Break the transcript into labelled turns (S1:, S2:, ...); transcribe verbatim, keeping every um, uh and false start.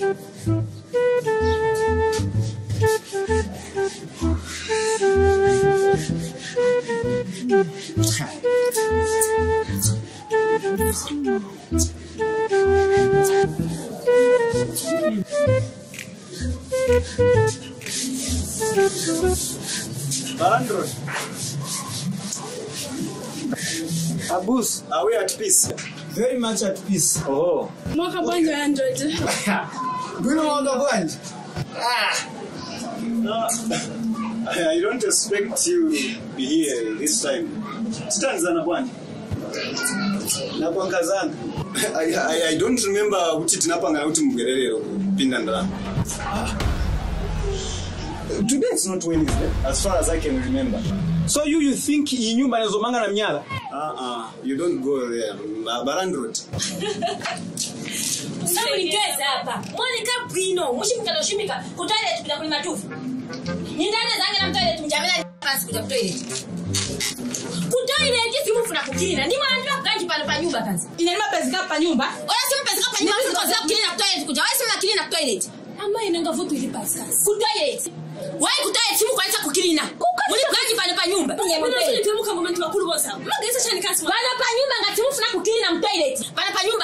S1: Barandro.
S2: Abus,
S1: are we at peace?
S2: Very much at peace.
S1: Oh.
S3: Mwaka bwanji wa Android.
S2: Do you know mwaka bwanji?
S1: Ah. No. I don't expect you to be here this time. Stanzana bwanji. Nakwangazana. I, I, I don't remember uchi tinapanga uti mugererero pinda ndara. Today it's not Wednesday, as far as I can remember.
S2: So you you think iyi nyumba inazomanga na mnyala?
S1: Uh-uh, you don't go there. Barandro.
S4: Sawa nikeza hapa. Monica Bruno, mushimika doshimika. Ku toilet bila kulima tufu. Nyindana zange na toilet mjamela pasi kuja toilet. Ku toilet simu funa kukina. Ni mwanzo kanji pale pa nyumba kazi.
S3: Inalima pesa kapa nyumba.
S4: Oya simu pesa kapa nyumba kwa sababu kukina na toilet kuja. Wewe sema kukina na toilet. Ama inanga vote ili pasi kazi. Ku toilet. Why ku toilet simu kwanza kukina. Muli kanji pale pa nyumba. Mimi ndio nitemuka moment wa kulu bosa. Magesa chani kazi. Bana pa nyumba ngati simu funa kukina na toilet. Bana pa nyumba